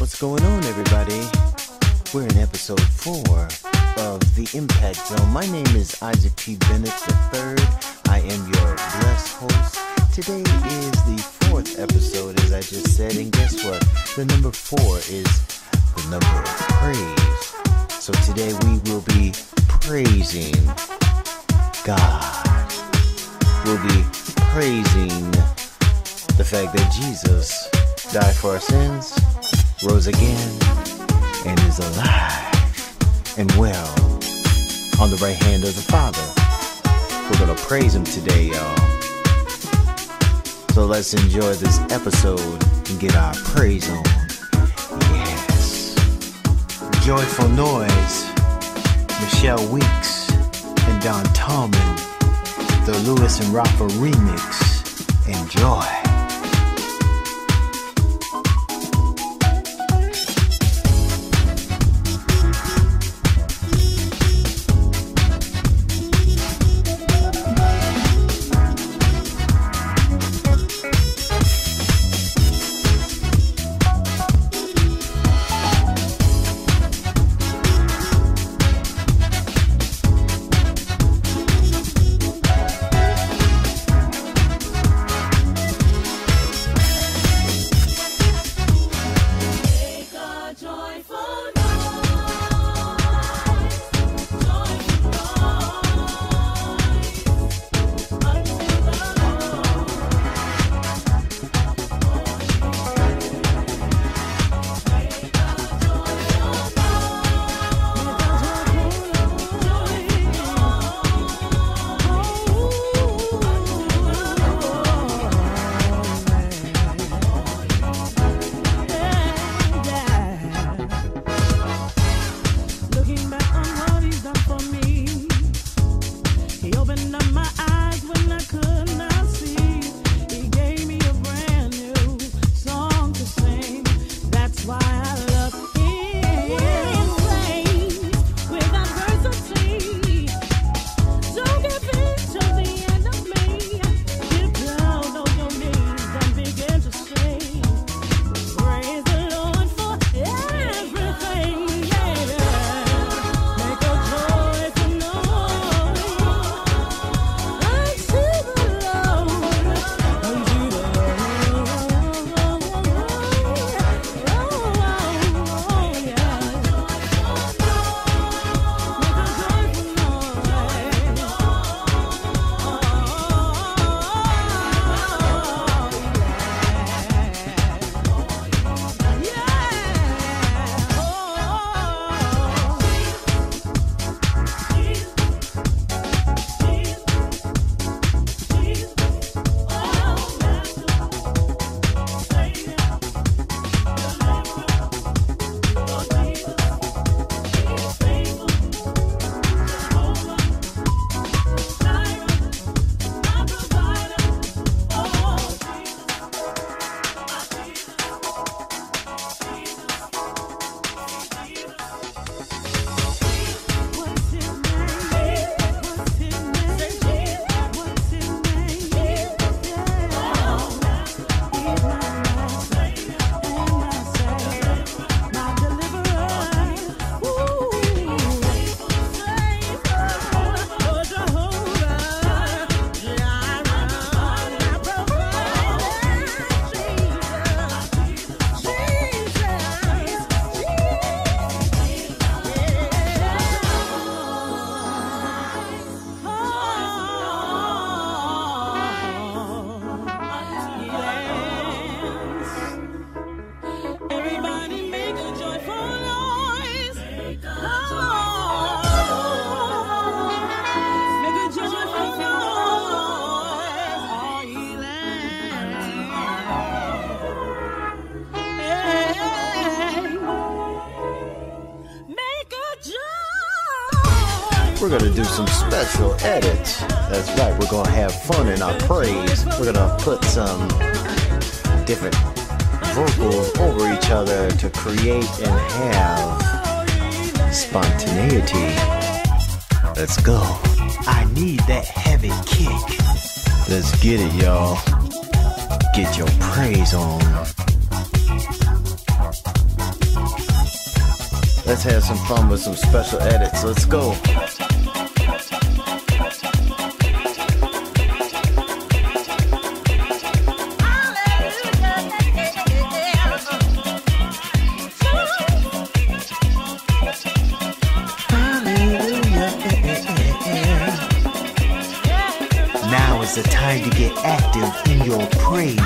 What's going on, everybody? We're in episode 4 of The Impact Zone. My name is Isaac P. Bennett III. I am your blessed host. Today is the 4th episode, as I just said, and guess what? The number 4 is the number of praise. So today we will be praising God. We'll be praising the fact that Jesus died for our sins, rose again, and is alive and well on the right hand of the Father. We're going to praise him today, y'all. So let's enjoy this episode and get our praise on. Yes. Joyful Noise, Michelle Weeks, and Don Tallman, the Lewis and Rafa remix. Enjoy. We're going to do some special edits. That's right, we're going to have fun in our praise. We're going to put some different vocals over each other to create and have spontaneity. Let's go. I need that heavy kick. Let's get it, y'all. Get your praise on. Let's have some fun with some special edits. Let's go. Now is the time to get active in your praise.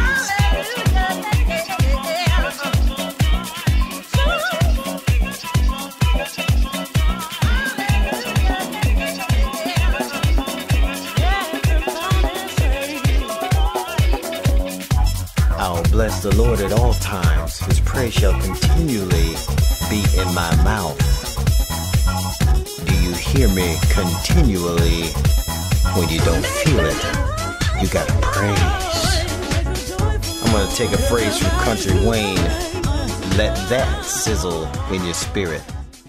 I'll bless the Lord at all times. His praise shall continually be in my mouth. Do you hear me? Continually. When you don't feel it, you gotta praise. I'm gonna take a phrase from Country Wayne. Let that sizzle in your spirit.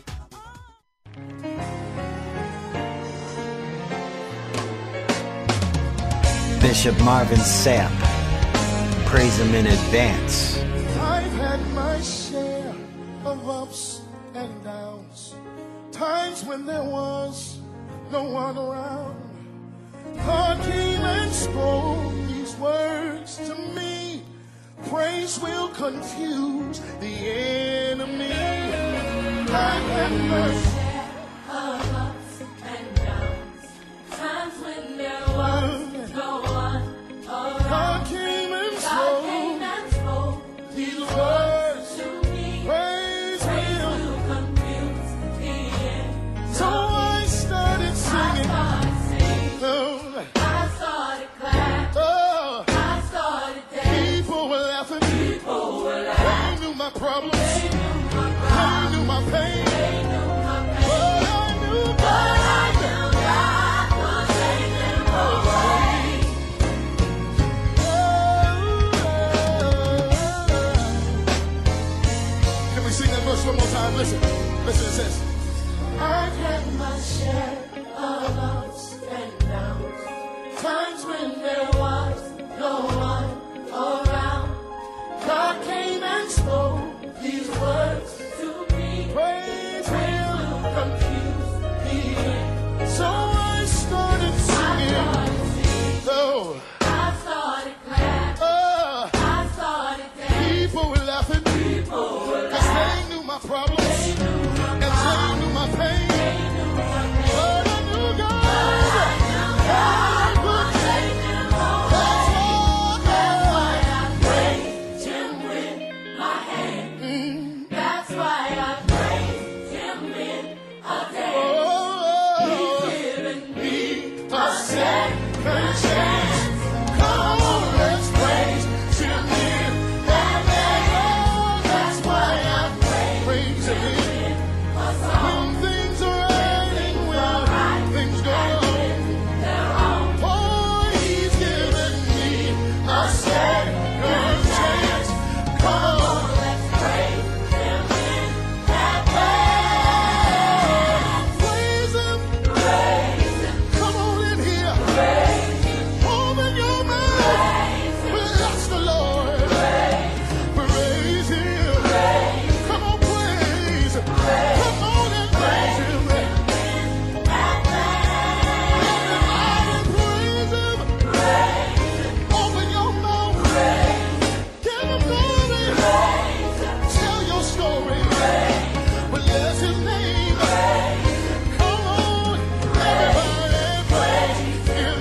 Bishop Marvin Sapp. Praise him in advance. I've had my share of ups and downs. Times when there was no one around. God came and spoke these words to me. Praise will confuse the enemy. I've had my share of ups and downs. Times when there was no one around. God came and spoke these words to me. Praise will confuse the enemy. So I started singing. I started clapping. Oh, I started dancing. people were laughing. People were laughing. They knew my problems. They knew my They problems. knew my pain. They knew my pain. But I knew God. God was taking away. Can we sing that verse one more time? Listen. Listen, it says, I've had my share of ups and downs. Times when there was no one around. God came and spoke these words to me. praise Will Him. confuse the enemy. So I started singing. Oh, I started clapping. oh, I started dancing. people were laughing. People were Cause laughing. they knew my problems. They knew my And they problems. knew my pain. They knew my pain. But I knew God. God was taking away. That's why I praised Him with my hand. That's why I praised Him in a day. Oh, Giving me a second chance. Come on, let's praise Him in advance. Oh, that's why I praise Him. a song. When things are right and when things go wrong. Oh, He's given me a second chance. Come on, Let's praise Him in advance. praise Him. Praise Him, Come on in here. praise Him, Open your mouth. praise Him, Bless the Lord. Praise Him. Come on, praise. Come on and praise Him. Everybody praise Him. Open your mouth. Give Him glory. Tell your story. Bless His name. Come on, everybody praise Him.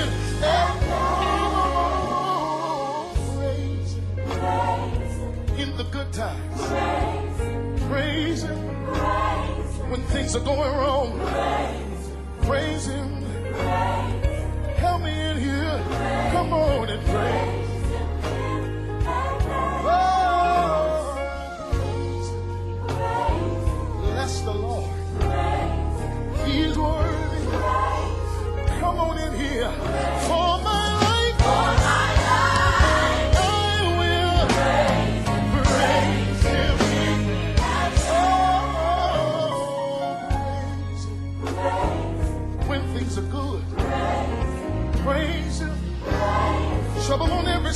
Praise Him. In the good times. Praise Him. When things are going wrong. Praise Him. Help me in here. Come on and praise. Oh, praise Him. Bless the Lord. He's worthy. Come on in here. For my life. I will praise Him. Oh, praise Him. When things are good. Praise Him. Trouble on every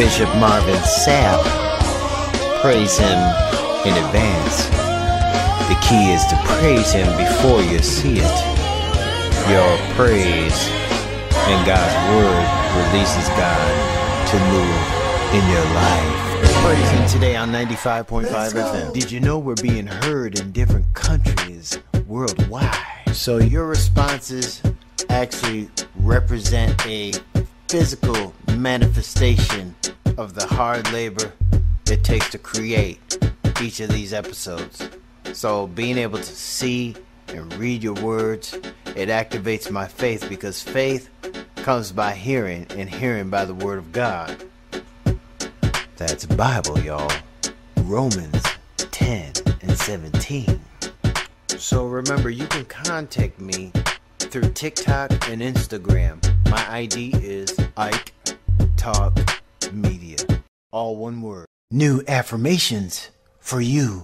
Bishop Marvin Sapp. Praise him in advance. The key is to praise him before you see it. Your praise and God's word releases God to move in your life. Praise him today on 95.5 FM. Did you know we're being heard in different countries worldwide? So your responses actually represent a physical manifestation of the hard labor it takes to create each of these episodes. So being able to see and read your words, it activates my faith, because faith comes by hearing and hearing by the word of God. That's Bible, y'all. Romans 10 and 17. So remember, you can contact me through TikTok and Instagram. My ID is Ike Talk Media. All one word. New affirmations for you.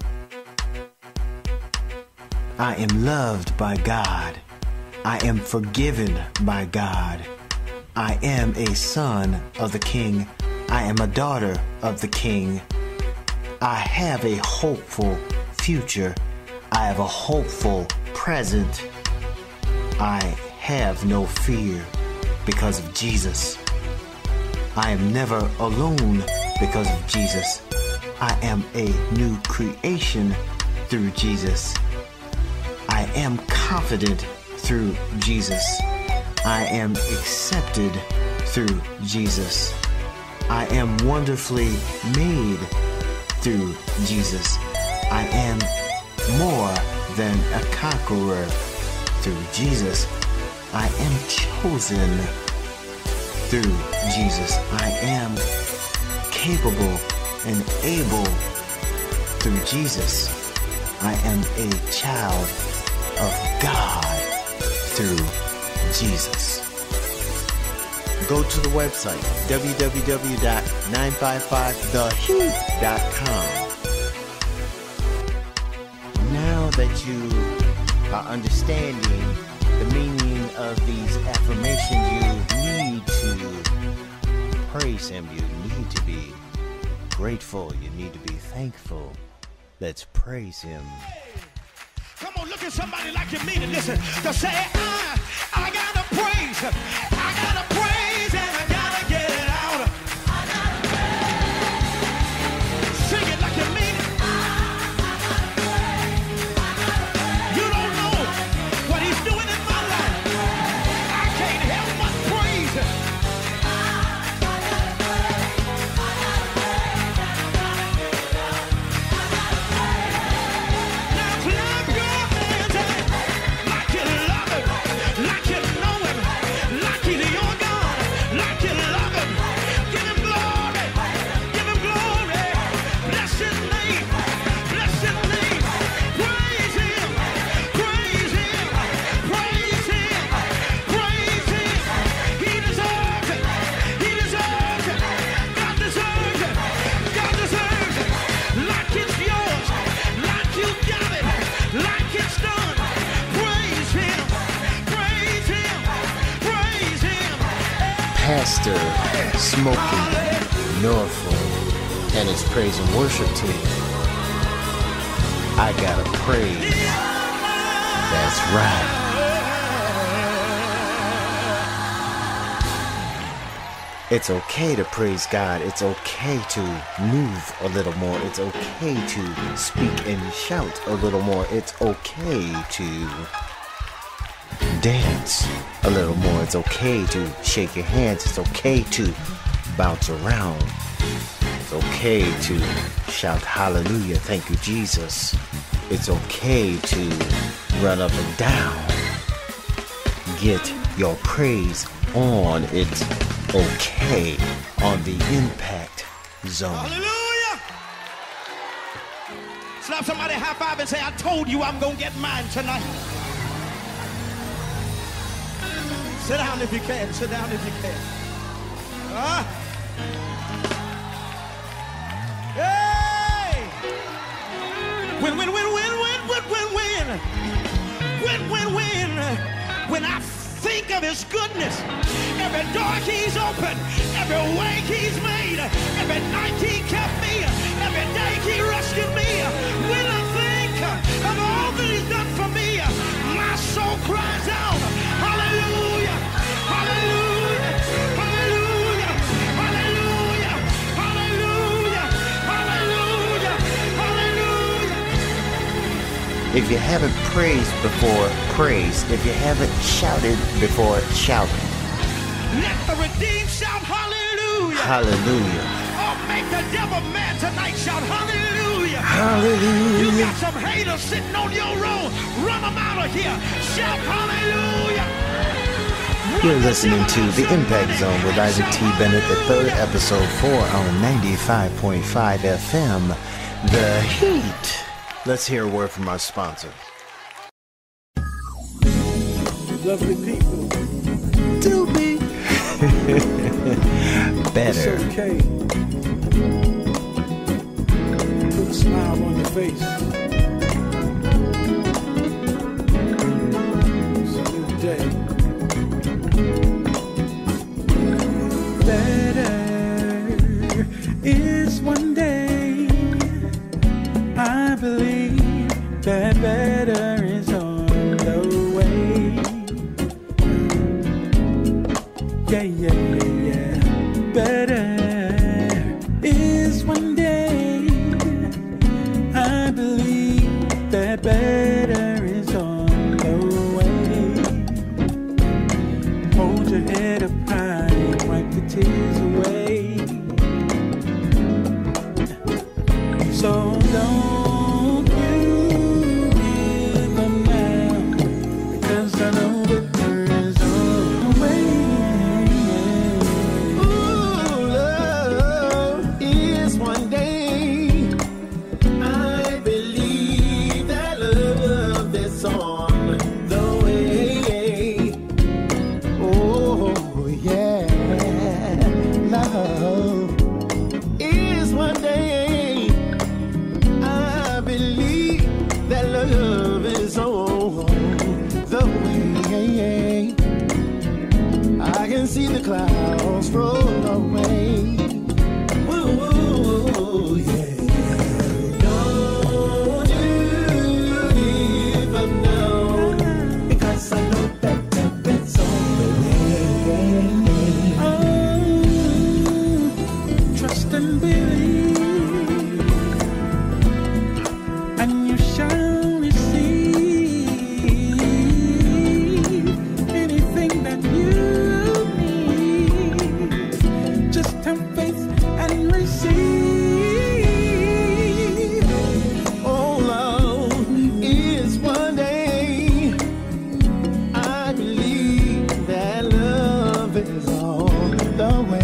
I am loved by God. I am forgiven by God. I am a son of the King. I am a daughter of the King. I have a hopeful future. I have a hopeful present. I have no fear because of Jesus. I am never alone because of Jesus. I am a new creation through Jesus. I am confident through Jesus. I am accepted through Jesus. I am wonderfully made through Jesus. I am more than a conqueror through Jesus. I am chosen through Jesus. I am capable and able through Jesus. I am a child of God through Jesus. Go to the website www.955theheat.com. Now that you are understanding the meaning of these affirmations, you need to praise him. You need to be grateful. You need to be thankful. Let's praise him. Come on, look at somebody like you mean it. Listen, to say, I gotta praise. I gotta praise and I gotta get it out. I gotta praise. Sing it like you mean it. I gotta praise. You don't know what he's doing in my life. I can't help but praise him. I gotta praise. I gotta praise. Now clap your hands like you love it, like you know it, like he's your God, like you love him. Give him glory, give him glory. Bless his name, bless his name. Praise him, praise him, praise him, praise him. He deserves it, he deserves it. God deserves it, God deserves it. Like it's yours, like you got it, like it's done. Praise him, praise him, praise him. Pastor Smokey Norfolk and his praise and worship team. I gotta praise. That's right. It's okay to praise God. It's okay to move a little more. It's okay to speak and shout a little more. It's okay to dance a little more. It's okay to shake your hands. It's okay to bounce around. It's okay to shout hallelujah, thank you Jesus. It's okay to run up and down. Get your praise on. It's okay on the impact zone. Hallelujah. Slap somebody high five and say, I told you I'm gonna get mine tonight. Sit down if you can. Sit down if you can. Hey! When I think of his goodness, every door he's opened, every way he's made, every night he kept me, every day he rescued me, when I think of all that he's done for me, my soul cries out, hallelujah, hallelujah, hallelujah, hallelujah, hallelujah, hallelujah, hallelujah. If you haven't praised before, praise. If you haven't shouted before, shout. Let the redeemed shout hallelujah. Hallelujah. Oh, make the devil mad tonight. Shout hallelujah. Hallelujah. You got some haters sitting on your road. Run them out of here. Shout hallelujah. You're listening to The Impact Zone with Isaac T. Bennett, the third episode 4 on 95.5 FM. The Heat. Let's hear a word from our sponsor. Lovely people. To be better. It's okay. Put a smile on your face. It's a new day. Better is one day. I believe that better is on the way. Yeah, yeah, yeah, yeah. Better is one day. I believe that better is on the way. Hold your head up high and wipe the tears away. So don't you give up now, because I know that there is a way. Ooh, love is one day. I believe that love is on the way. Oh, yeah. Love is one day. I believe that love is on the way. I can see the clouds roll away. Ooh, yeah. Don't you give up now, because I know that love is on the way. Oh, trust and believe, and you shall receive anything that you need. Just have faith and receive. Oh, love is one day. I believe that love is on the way.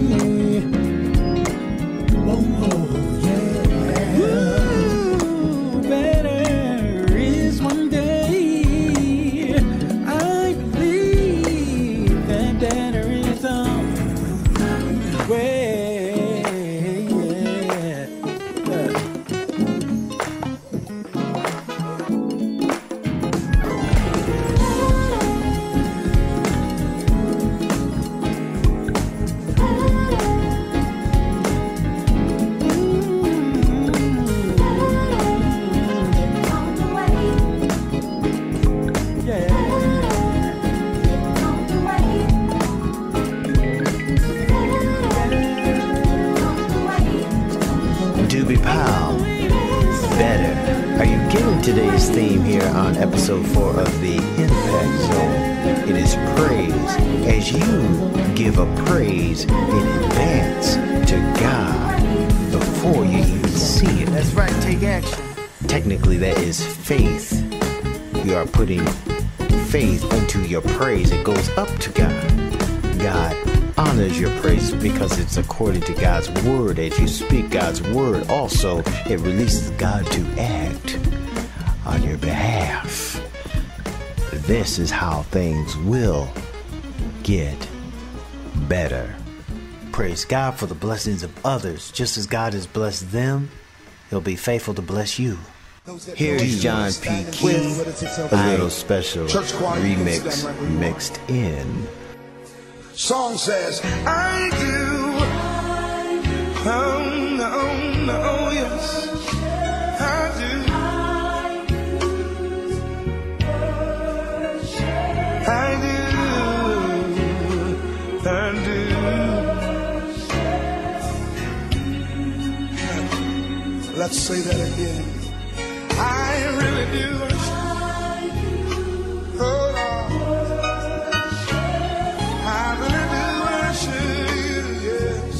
Oh, yeah. Ooh, better is one day. I believe that better is on the way. Doobie Powell. Better. Are you getting today's theme here on episode 4 of The Impact Zone? It is praise, as you give a praise in advance to God before you even see it. That's right, take action. Technically, that is faith. You are putting faith into your praise. It goes up to God. God honors your praise because it's according to God's word. As you speak God's word, also, it releases God to act on your behalf. This is how things will get better. Praise God for the blessings of others. Just as God has blessed them, He'll be faithful to bless you. Here's John P. Key, a little special remix mixed in. Song says, I do. Oh, no, no, yes. I do. I do. I do. Let's say that again. I really do. Oh, Lord. I really do worship you, yes.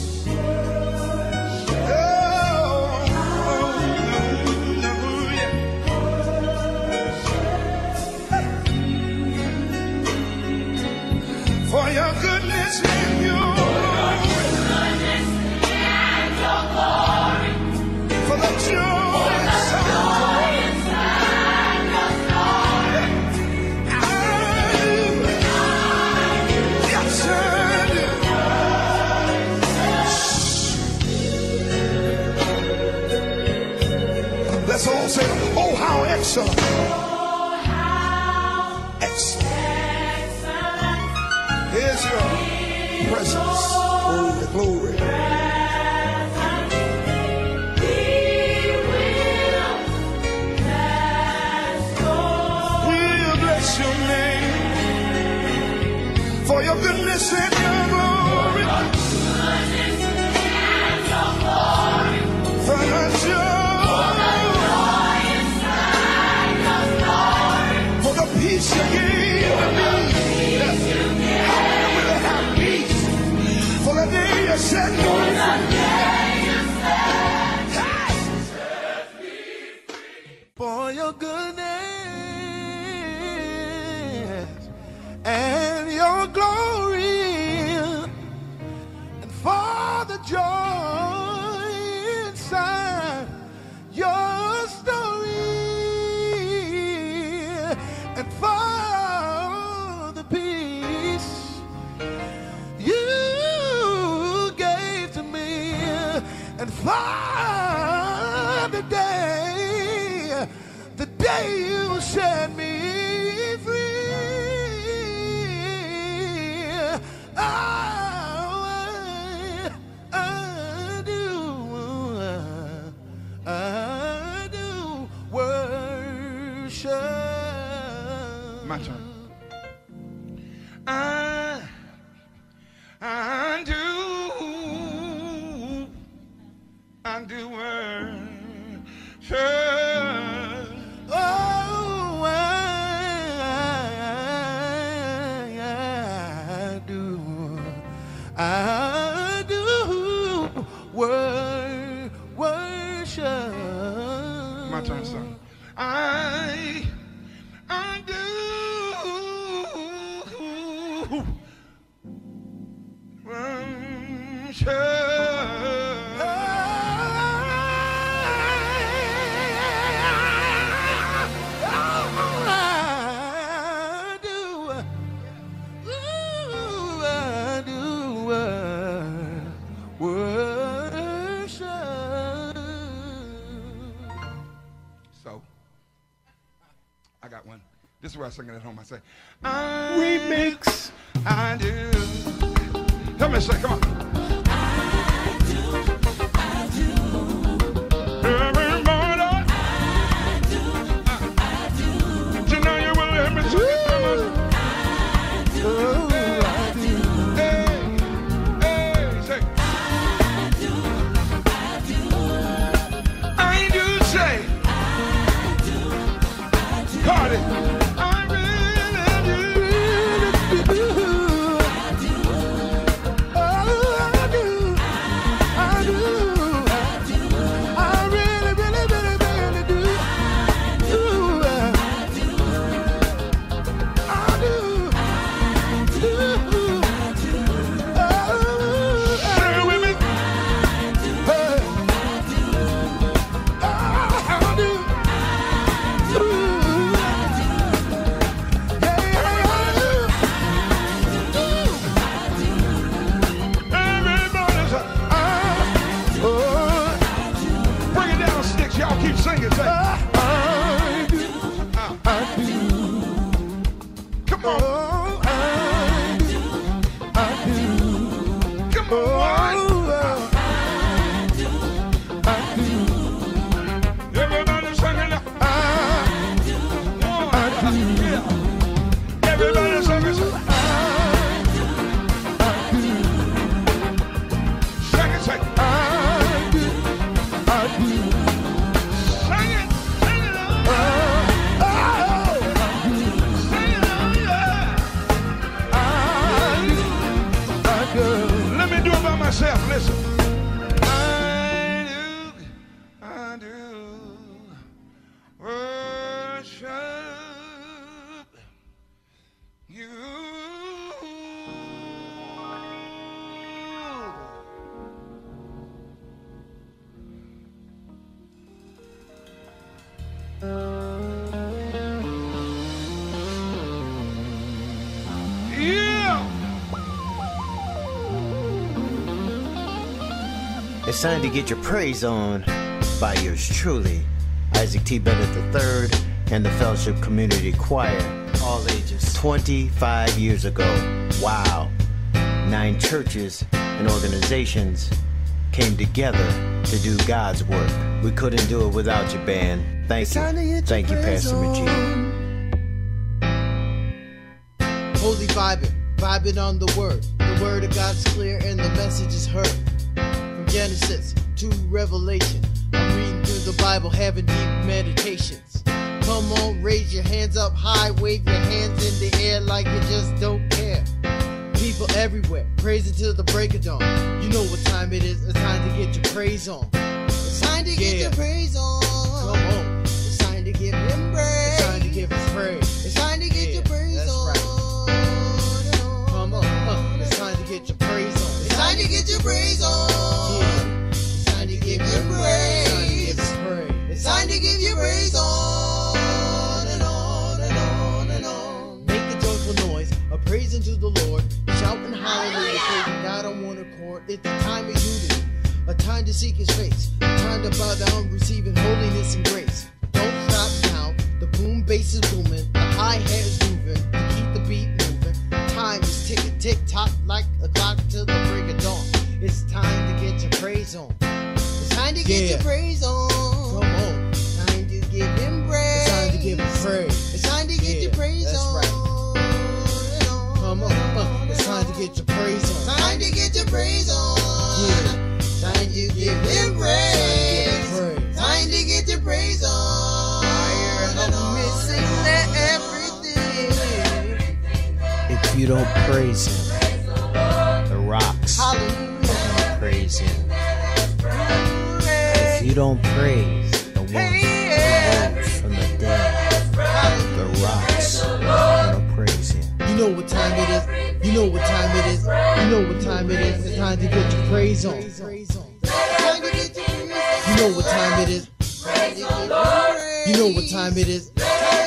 For your goodness and your glory. For the joy inside your story. I do. Yes, I do. Let's all say, oh, how excellent. Is your presence, oh, the glory. We'll bless your name for your goodness and your glory. For your joy, for the peace you gave me. For the day you set me free. For your goodness and your glory, and for the joy inside your story, and for the peace you gave to me, and for the day you set me free. I do worship. My turn. I do worship. Oh, I do worship. My turn, son. I do worship. I got one. This is where I sing it at home. I say, remix. I do. Help me say, come on. I do. Every morning. I do. You know you will let me sing it. I do. Hey, say. I do say. Cardi. I really do. Oh, Everybody sing it. Sing it, sing it. Let me do it by myself. Listen. I do worship you. Yeah. It's time to get your praise on by yours truly, Isaac T. Bennett III and the Fellowship Community Choir. All ages. 25 years ago. Wow. 9 churches and organizations came together to do God's work. We couldn't do it without you, band. Thank you. Thank you, Pastor McGee. Holy vibing on the word. The word of God's clear and the message is heard. From Genesis to Revelation, I'm reading through the Bible, having deep meditations. Come on, raise your hands up high, wave your hands in the air like you just don't care. People everywhere, praising till the break of dawn. You know what time it is, it's time to get your praise on. It's time to get your praise on. Come on, it's time to give him praise. It's time to give him praise. It's time to get your praise on. Right. Come on, it's time to get your praise on. It's time to get your praise on. Yeah. It's time to give him praise. It's time to give you praise on and on and on and on. Make a joyful noise, a praise unto the Lord. Shouting hallelujah, praising God on one accord. It's a time of unity, a time to seek his face, a time to bow down, receiving holiness and grace. Don't stop now, the boom bass is booming, the hi-hat is moving, to keep the beat moving. Time is ticking, tick-tock like a clock till the break of dawn. It's time to get your praise on. It's time to get your praise on. Come on, time to give him praise. It's time to give him praise. It's time to get your praise on. Right. Come on, it's time to get your praise on. Time to get your praise on. Yeah. Time to give him praise. Time to get your praise on. I'm missing everything. If you don't praise him, the rocks Hallelujah. praise him. If you don't praise the one who rose from the dead, the rocks gonna praise him. You know what time it is. You know what time it is. You know what time it is. It's time to get your praise on. You know what time it is. You know what time it is.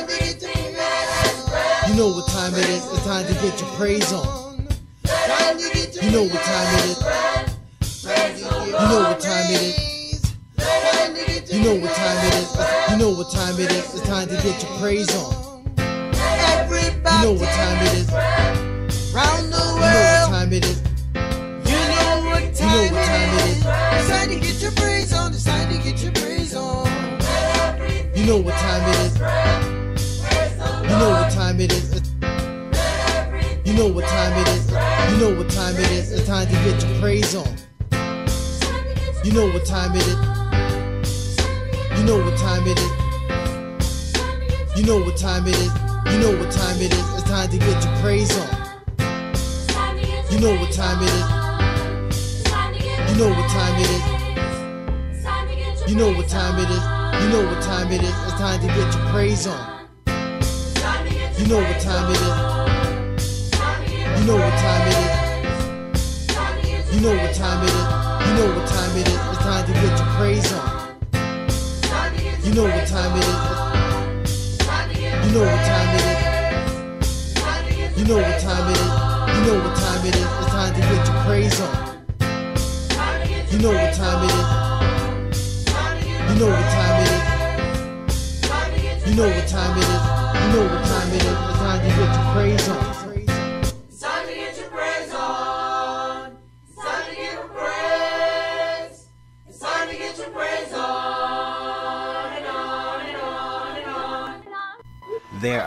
You know what time it is. It's time to get your praise on. You know what time it is. You know what time it is. You know what time it is. You know what time it is. It's time to get your praise on. You know what time it is. Round the world. You know what time it is. You know what time it is. It's time to get your praise on. It's time to get your praise on. You know what time it is. You know what time it is. You know what time it is. You know what time it is. It's time to get your praise on. You know what time it is. You know what time it is. You know what time it is. You know what time it is. It's time to get your praise on. You know what time it is. You know what time it is. You know what time it is. You know what time it is. It's time to get your praise on. You know what time it is. You know what time it is. You know what time it is. You know what time it is. It's time to get your praise on. You know what time it is. You know what time it is. You know what time it is. You know what time it is. It's time to get your praise on. You know what time it is. You know what time it is. You know what time it is. You know what time it is. It's time to get your praise on. It's time to get your praise on. It's time to get your praise. It's time to get your praise on and on and on and on and on. There are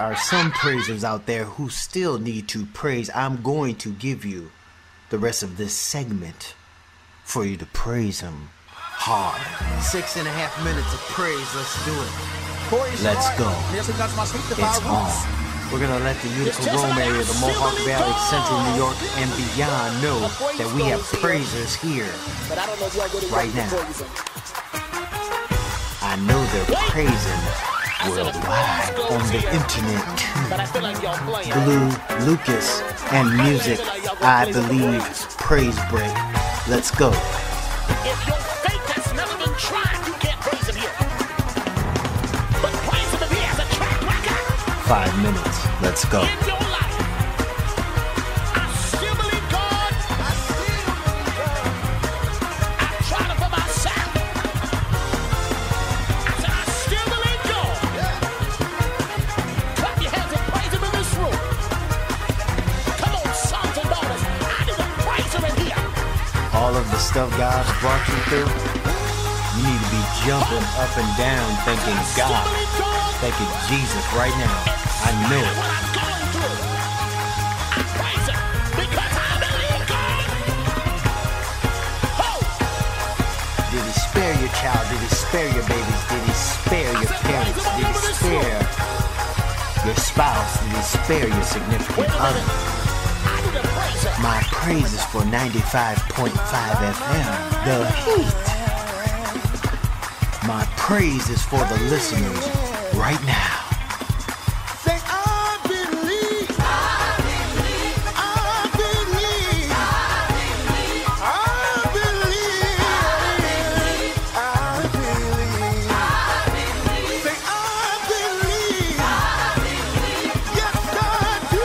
are some praisers out there who still need to praise. I'm going to give you the rest of this segment for you to praise him hard. 6.5 minutes of praise. Let's do it. Let's go. It's on. We're going to let the Utica Rome area, the Mohawk Valley, Central New York, and beyond know that we have praisers here right now. I know they're praising worldwide on the internet too. Blue, Lucas, and music, I believe, praise break. Let's go. If your faith has never been tried, you can't praise him here. But praise him if he has a track record. 5 minutes. Let's go. In your life, I still believe God. I tried it for myself. I said, I still believe God. Clap your hands and praise him in this room. Come on, sons and daughters. I need to praise him in here. All of the stuff God's brought you through, you need to be jumping up and down thanking God, thanking Jesus right now. I know it. What I'm going through, I praise him because I believe God. Oh, Did he spare your child? Did he spare your babies? Did he spare your parents? Did he spare your spouse? Did he spare your significant other? I need to praise him. My praise is for 95.5 FM, the heat. My praise is for the listeners right now. Say, I believe. I believe. I believe. I believe. I believe. Say, I believe. Yes, I do.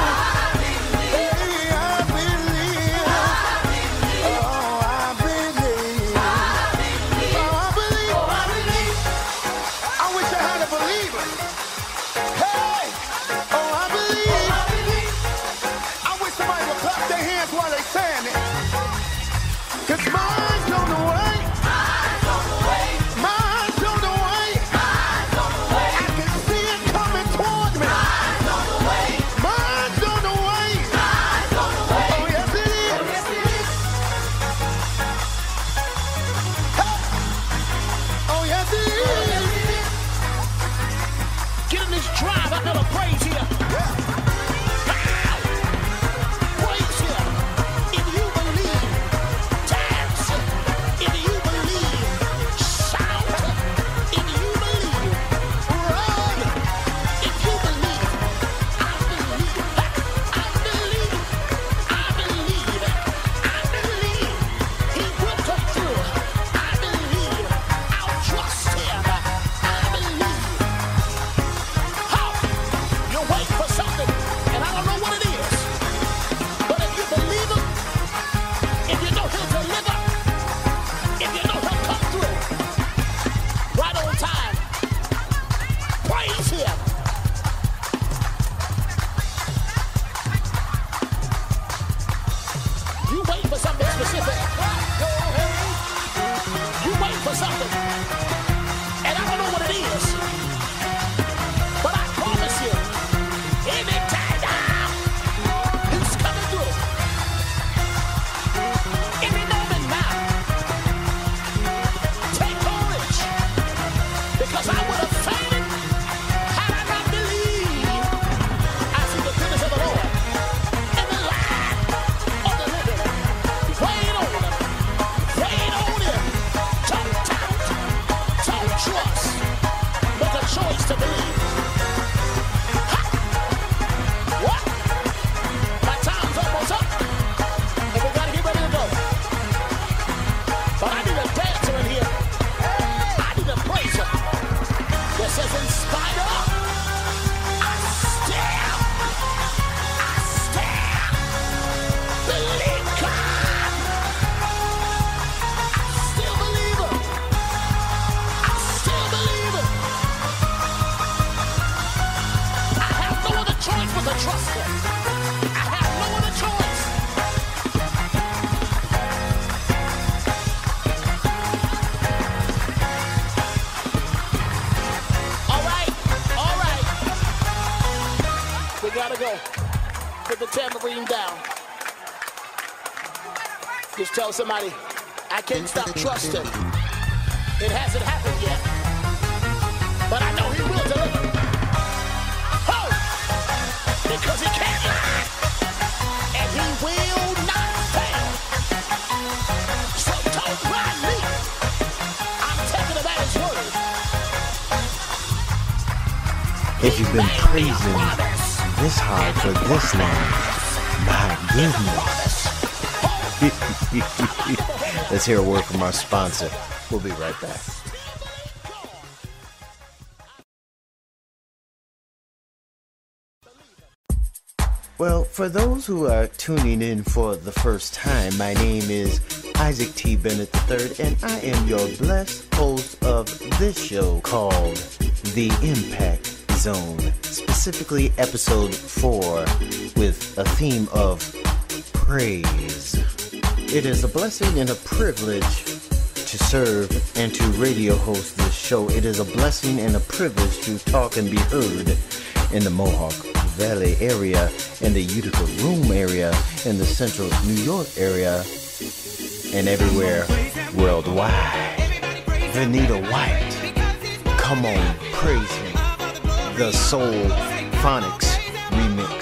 Hey, I believe. Oh, I believe. Oh, I believe. I wish I had a believer. Hey! Oh, I believe. I wish somebody would clap their hands while they saying it. 'Cause mine's on the way. Mine's on the way. Mine's on the way. Mine's on the way. I can see it coming toward me. Mine's on the way. Mine's on the way. Mine's on the way. Oh, yes it is. Oh, yes it is. Hey! Oh, yes it is. Get in this drive, I gotta praise him. Praise him. If you believe, dance. If you believe, shout. If you believe, run. If you believe, I believe. I believe. I believe. I believe. He will come through. I believe. I'll trust him. I believe. How? You're waiting for something, and I don't know what it is. But if you believe him, if you know he'll deliver, if you know he'll come through, right on time, praise him. You waiting for something specific. You waiting for something, and I don't know what it is. But I promise you, anytime now, he's coming through. Any moment now, take courage, because I would have fainted had I not believed. I see the goodness of the Lord in the land of the living. Wait on him. Wait on him. Don't doubt. Don't trust. Make a choice to believe. What? My time's almost up. And we gotta get ready to go. But I need a dancer in here. I need a praiser that says, in spite of, I still believe God. I still believe him. I still believe him. I have no other choice but to trust him. I have no other choice. All right, all right. gotta go. Put the tambourine down. Just tell somebody, I can't stop trusting. It hasn't happened yet, but I know he will deliver. Oh! Because he can't lie, and he will not fail. So don't mind me. I'm taking him at his word. If you've been praising this hard for this long, my goodness. Let's hear a word from our sponsor. We'll be right back. Well, for those who are tuning in for the first time, my name is Isaac T. Bennett III, and I am your blessed host of this show called The Impact Zone, specifically episode 4, with a theme of praise. It is a blessing and a privilege to serve and to radio host this show. It is a blessing and a privilege to talk and be heard in the Mohawk Valley area, in the Utica Room area, in the Central New York area, and everywhere worldwide. Vanita White, come on, praise him. The Soul Phonics remix.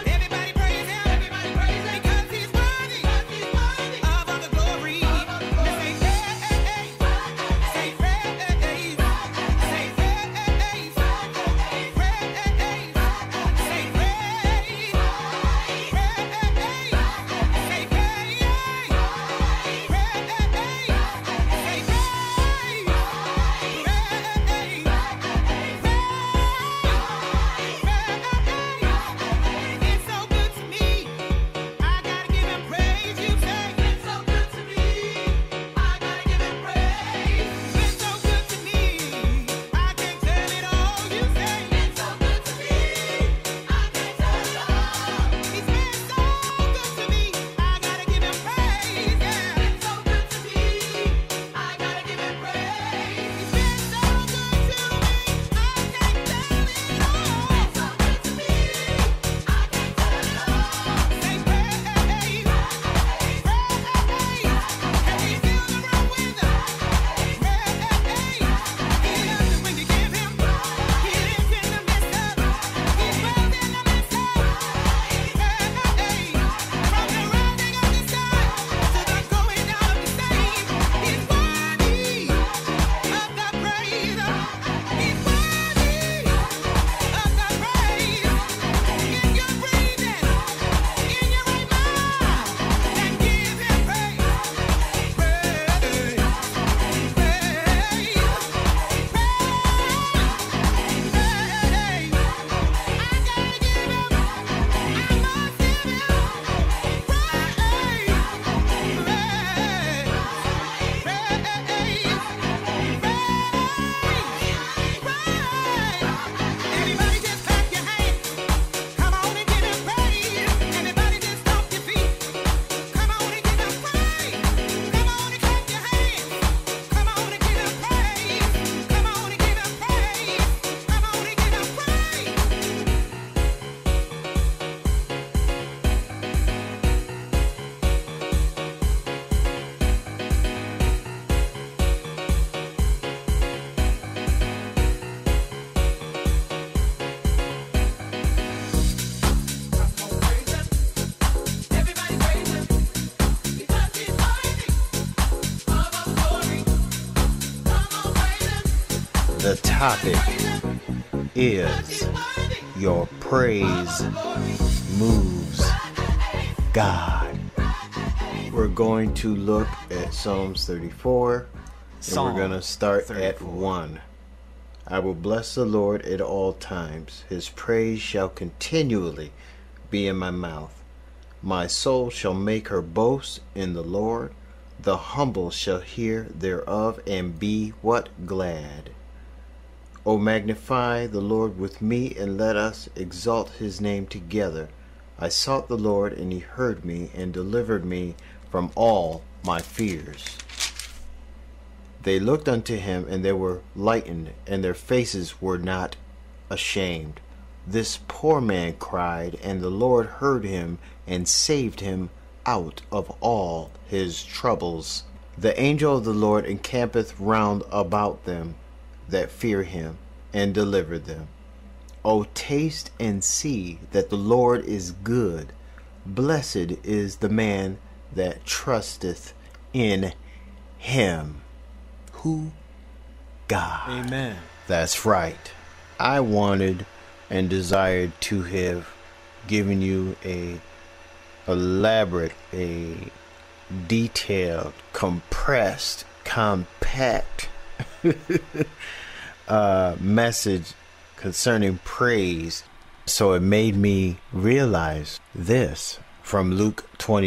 The topic is your praise moves God. We're going to look at Psalms 34, and we're going to start at 1. I will bless the Lord at all times. His praise shall continually be in my mouth. My soul shall make her boast in the Lord. The humble shall hear thereof and be what? Glad. O magnify the Lord with me, and let us exalt his name together. I sought the Lord, and he heard me, and delivered me from all my fears. They looked unto him, and they were lightened, and their faces were not ashamed. This poor man cried, and the Lord heard him and saved him out of all his troubles. The angel of the Lord encampeth round about them that fear him, and deliver them. O taste and see that the Lord is good. Blessed is the man that trusteth in him. Who? God. Amen. That's right. I wanted and desired to have given you a elaborate, a detailed, compressed, compact message concerning praise. So it made me realize this from Luke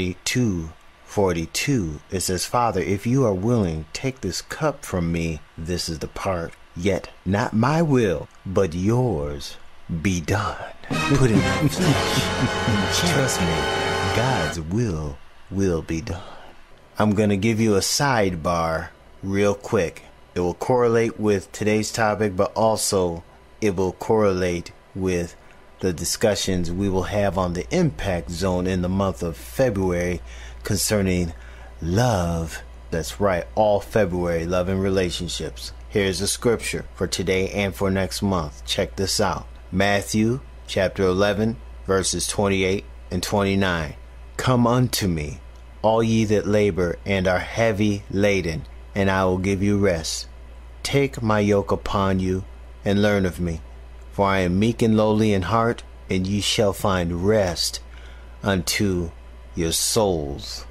22:42. It says, Father, if you are willing, take this cup from me. This is the part. Yet not my will, but yours be done. Put in that flesh. Trust me, God's will be done. I'm going to give you a sidebar real quick. It will correlate with today's topic, but also it will correlate with the discussions we will have on the Impact Zone in the month of February concerning love. That's right, all February, love and relationships. Here's a scripture for today and for next month. Check this out. Matthew chapter 11, verses 28 and 29. Come unto me, all ye that labor and are heavy laden, and I will give you rest. Take my yoke upon you, and learn of me, for I am meek and lowly in heart, and ye shall find rest unto your souls.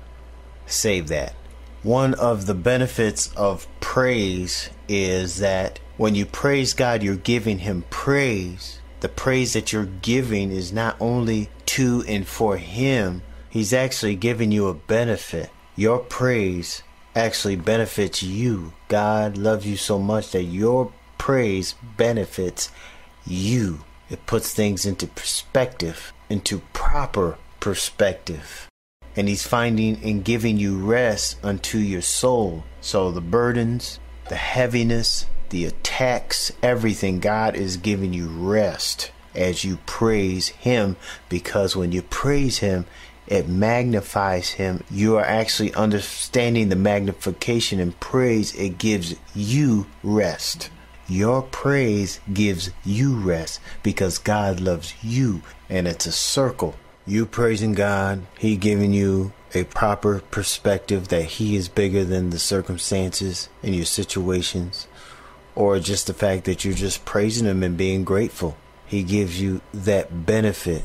Save that. One of the benefits of praise is that when you praise God, you're giving him praise. The praise that you're giving is not only to and for him, he's actually giving you a benefit. Your praise actually benefits you. God loves you so much that your praise benefits you. It puts things into perspective, into proper perspective. And he's finding and giving you rest unto your soul. So the burdens, the heaviness, the attacks, everything, God is giving you rest as you praise him, because when you praise him, it magnifies him. You are actually understanding the magnification and praise. It gives you rest. Your praise gives you rest because God loves you, and it's a circle. You praising God, he giving you a proper perspective that he is bigger than the circumstances and your situations, or just the fact that you're just praising him and being grateful. He gives you that benefit.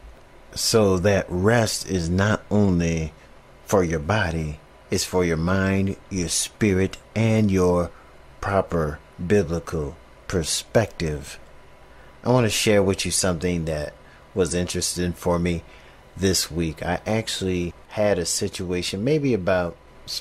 So that rest is not only for your body, it's for your mind, your spirit, and your proper biblical perspective. I want to share with you something that was interesting for me this week. I actually had a situation maybe about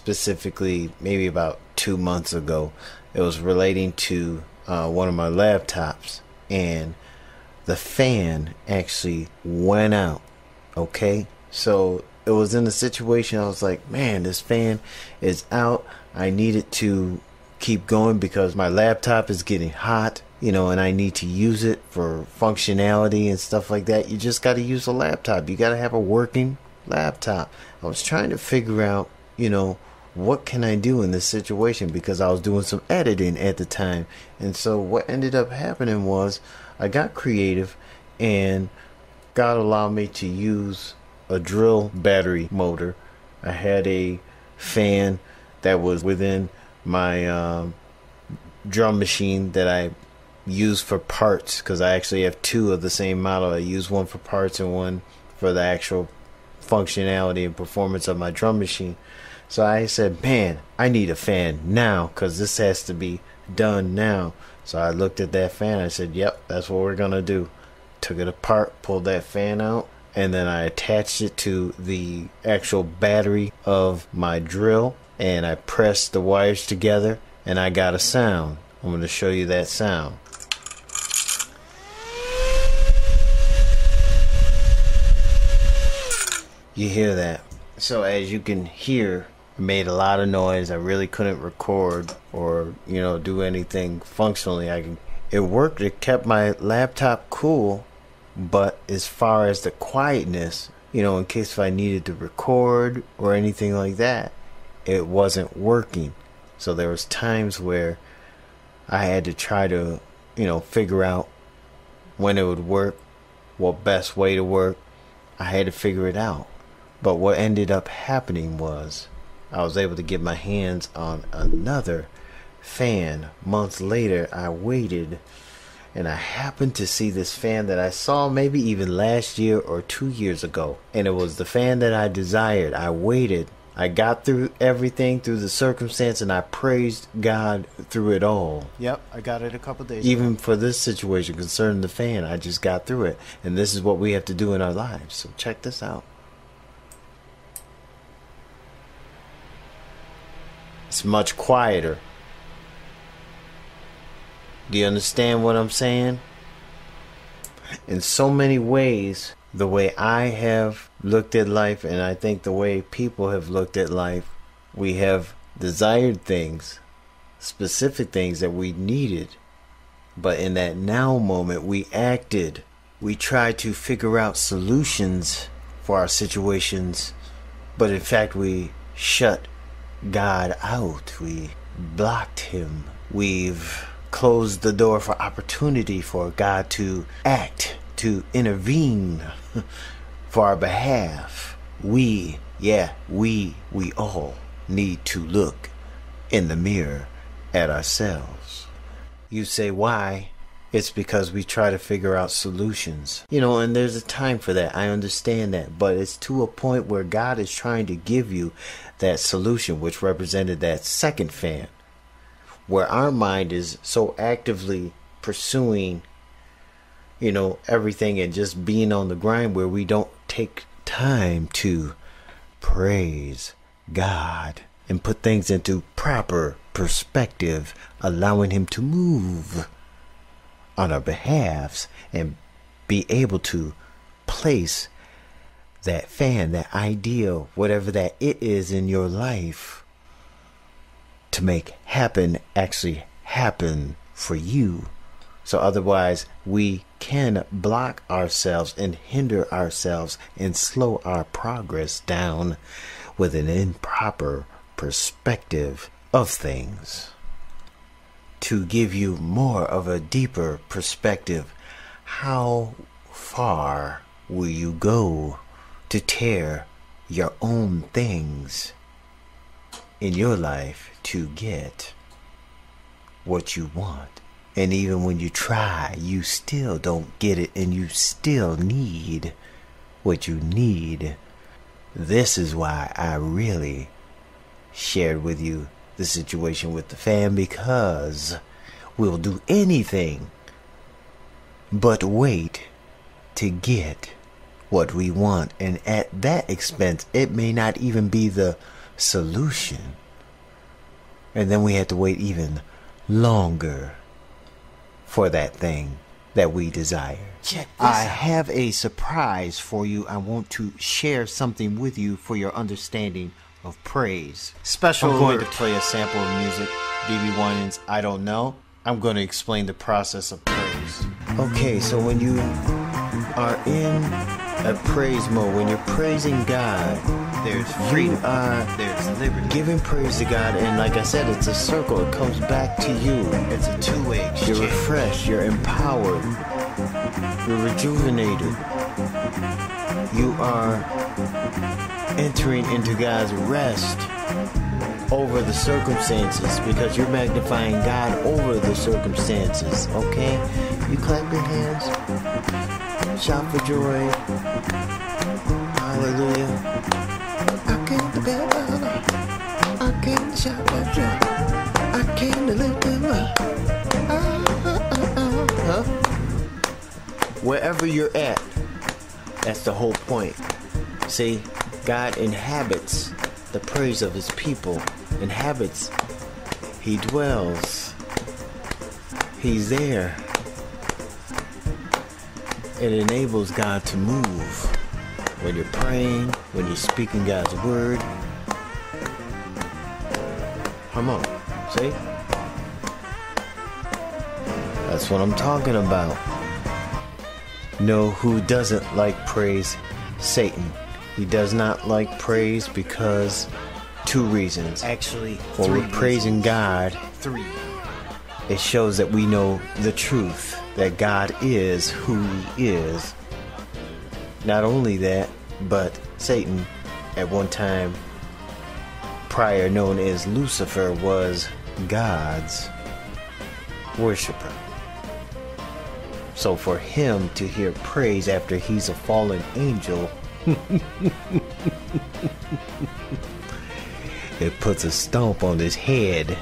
2 months ago. It was relating to one of my laptops, and the fan actually went out. Okay, so it was in a situation I was like, man, this fan is out. I need it to keep going because my laptop is getting hot, and I need to use it for functionality and stuff like that. You just got to use a laptop. You got to have a working laptop. I was trying to figure out, what can I do in this situation, because I was doing some editing at the time. And so what ended up happening was I got creative, and God allowed me to use a drill battery motor. I had a fan that was within my drum machine that I use for parts, because I actually have two of the same model. I use one for parts and one for the actual functionality and performance of my drum machine. So I said, man, I need a fan now, because this has to be done now. So I looked at that fan. I said, yep, that's what we're gonna do. Took it apart, pulled that fan out, and then I attached it to the actual battery of my drill, and I pressed the wires together, and I got a sound. I'm going to show you that sound. You hear that? So as you can hear, it made a lot of noise. I really couldn't record or do anything functionally. It worked. It kept my laptop cool. But as far as the quietness, you know, in case if I needed to record or anything like that, it wasn't working. So there was times where I had to try to, you know, figure out when it would work, what best way to work. I had to figure it out. But what ended up happening was I was able to get my hands on another fan. Months later, I waited, and I happened to see this fan that I saw maybe even last year or 2 years ago. And it was the fan that I desired. I waited. I got through everything, through the circumstance, and I praised God through it all. Yep, I got it a couple days ago. Even for this situation concerning the fan, I just got through it. And this is what we have to do in our lives. So check this out. It's much quieter. Do you understand what I'm saying? In so many ways, the way I have looked at life, and I think the way people have looked at life, we have desired things, specific things that we needed, but in that now moment we acted. We tried to figure out solutions for our situations, but in fact we shut God out. We blocked him. We've closed the door for opportunity for God to act, to intervene for our behalf. We all need to look in the mirror at ourselves. You say, why? It's because we try to figure out solutions. You know, and there's a time for that. I understand that. But it's to a point where God is trying to give you that solution, which represented that second fan, where our mind is so actively pursuing, you know, everything and just being on the grind, where we don't take time to praise God and put things into proper perspective, allowing him to move on our behalves and be able to place that fan, that ideal, whatever that it is in your life, to make actually happen for you. So otherwise we can block ourselves and hinder ourselves and slow our progress down with an improper perspective of things. To give you more of a deeper perspective, how far will you go to tear your own things in your life to get what you want? And even when you try, you still don't get it, and you still need what you need. This is why I really shared with you the situation with the fan, because we'll do anything but wait to get what we want, and at that expense it may not even be the solution, and then we have to wait even longer for that thing that we desire. I have a surprise for you. I want to share something with you for your understanding of praise. I'm going to play a sample of music, BB Winans' I Don't Know. I'm going to explain the process of praise. Okay, so when you are in a praise mode, when you're praising God, there's freedom, there's liberty. Giving praise to God, and like I said, it's a circle. It comes back to you. It's a two-way exchange. You're refreshed. You're empowered. You're rejuvenated. You are entering into God's rest over the circumstances, because you're magnifying God over the circumstances. Okay? You clap your hands. Shout for joy. Hallelujah. I came to get better. I came to shout for joy. I came to lift him up. Wherever you're at, that's the whole point. See, God inhabits the praise of his people. Inhabits. He dwells. He's there. It enables God to move. When you're praying, when you're speaking God's word. Come on. See? That's what I'm talking about. Know who doesn't like praise? Satan. He does not like praise because 2 reasons. Actually, When 3 we're praising reasons. God, 3. it shows that we know the truth, that God is who He is. Not only that, but Satan, at one time prior known as Lucifer, was God's worshiper. So for him to hear praise after he's a fallen angel, it puts a stomp on his head.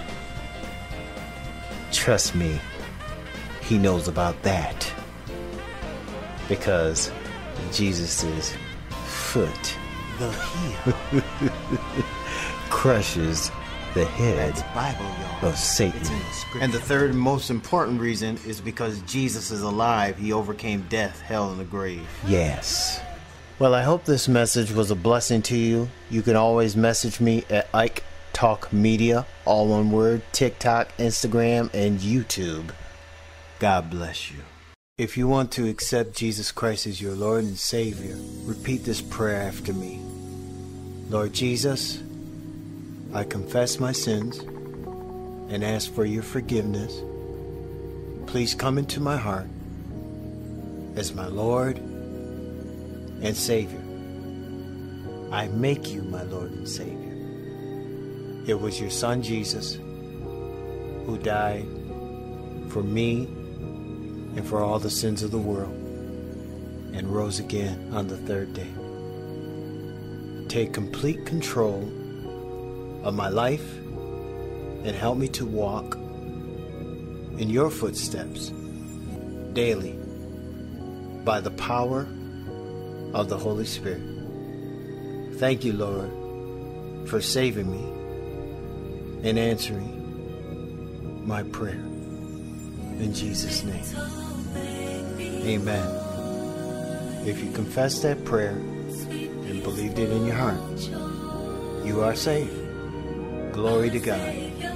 Trust me, he knows about that. Because Jesus' foot The heel. crushes the head That's Bible, y'all. of Satan. It's in the scripture. And the third most important reason is because Jesus is alive. He overcame death, hell, and the grave. Yes. Well, I hope this message was a blessing to you. You can always message me at Ike Talk Media, all one word, TikTok, Instagram, and YouTube. God bless you. If you want to accept Jesus Christ as your Lord and Savior, repeat this prayer after me. Lord Jesus, I confess my sins and ask for your forgiveness. Please come into my heart as my Lord and Savior. I make you my Lord and Savior. It was your Son Jesus who died for me and for all the sins of the world and rose again on the 3rd day. Take complete control of my life and help me to walk in your footsteps daily by the power of the Holy Spirit. Thank you, Lord, for saving me and answering my prayer. In Jesus' name, amen. If you confess that prayer and believed it in your heart, you are saved. Glory to God.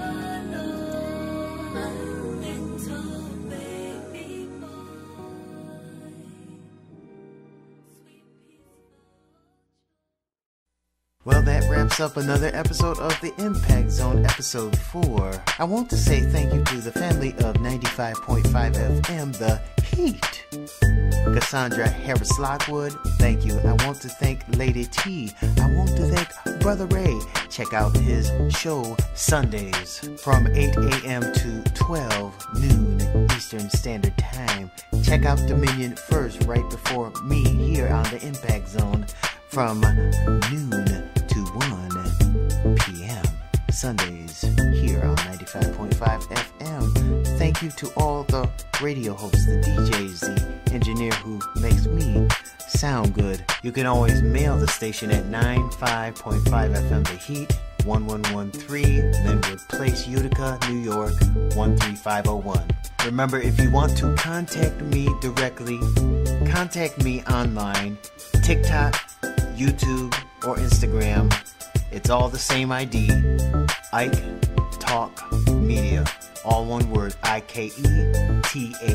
Well, that wraps up another episode of the Impact Zone, episode 4. I want to say thank you to the family of 95.5 FM, The Heat. Cassandra Harris Lockwood, thank you. I want to thank Lady T. I want to thank Brother Ray. Check out his show Sundays from 8 a.m. to 12 noon Eastern Standard Time. Check out Dominion First right before me here on the Impact Zone from noon to 1 p.m. Sundays here on 95.5 FM. Thank you to all the radio hosts, the DJs, the engineer who makes me sound good. You can always mail the station at 95.5 FM The Heat, 1113 Linwood Place, Utica, New York, 13501. Remember, if you want to contact me directly, contact me online, TikTok, YouTube, or Instagram. It's all the same ID, Ike Talk Media. All one word, IKETALK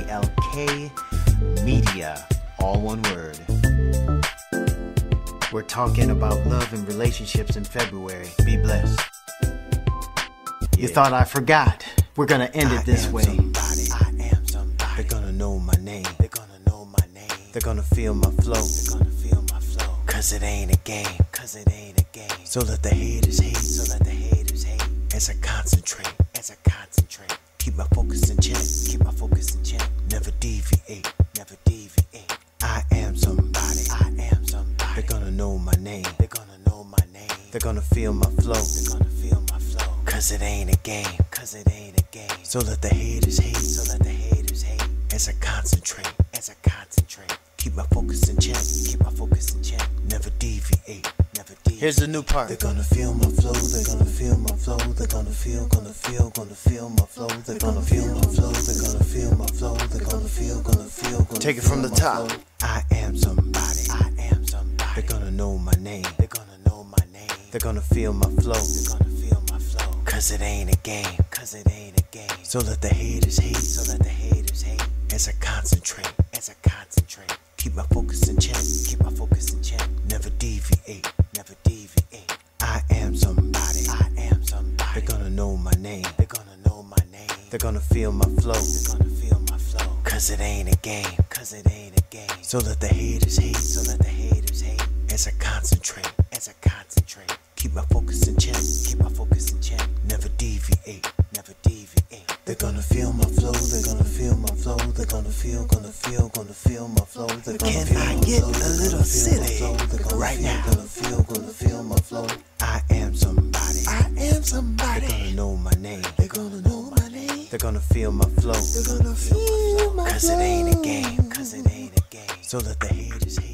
Media. All one word. We're talking about love and relationships in February. Be blessed. You thought I forgot. We're gonna end it this way. I am somebody. They're gonna know my name. They're gonna know my name. They're gonna feel my flow. They're gonna feel my flow. Cause it ain't a game. Cause it ain't a game. So let the haters hate. So let the haters hate. As I concentrate. As I concentrate. Keep my focus in check. Keep my focus in check. Never deviate. Never deviate. I am somebody. I am somebody. They're gonna know my name. They're gonna know my name. They're gonna feel my flow. They're gonna feel my flow. Cause it ain't a game. Cause it ain't a game. So let the haters hate. So let the haters hate. As I concentrate. As I concentrate. Keep my focus in check. Keep my focus in check. Never deviate. Never deviate. Here's the new part. They're gonna feel my flow. They're gonna feel my flow. They're gonna feel my flow. They're gonna feel my flow. They're gonna feel my flow. They're gonna feel. Take it from the top. I am somebody. I am somebody. They're gonna know my name. They're gonna know my name. They're gonna feel my flow. They're gonna feel my flow. Cause it ain't a game. Cause it ain't a game. game. So let the haters hate. So let the haters hate. As I concentrate. As I concentrate. Keep my focus in check. Keep my focus in check. Never deviate. Never deviate. I am somebody. I am somebody. They're gonna know my name. They're gonna know my name. They're gonna feel my flow. They're gonna feel my flow. Cause it ain't a game. Cause it ain't a game. So let the haters hate. So let the haters hate. As I concentrate. As I concentrate. Keep my focus in check. Keep my focus in check. Never deviate. Never deviate. They're gonna feel my flow. They're gonna feel my flow. They're gonna feel my flow. They're gonna feel I get a little silly right now? Gonna feel my flow. I am somebody. I am somebody. They're gonna know my name. They're gonna know my name. They're gonna feel my flow. They're gonna feel my Cause flow. it ain't a game. Cause it ain't a game. So let the haters hate.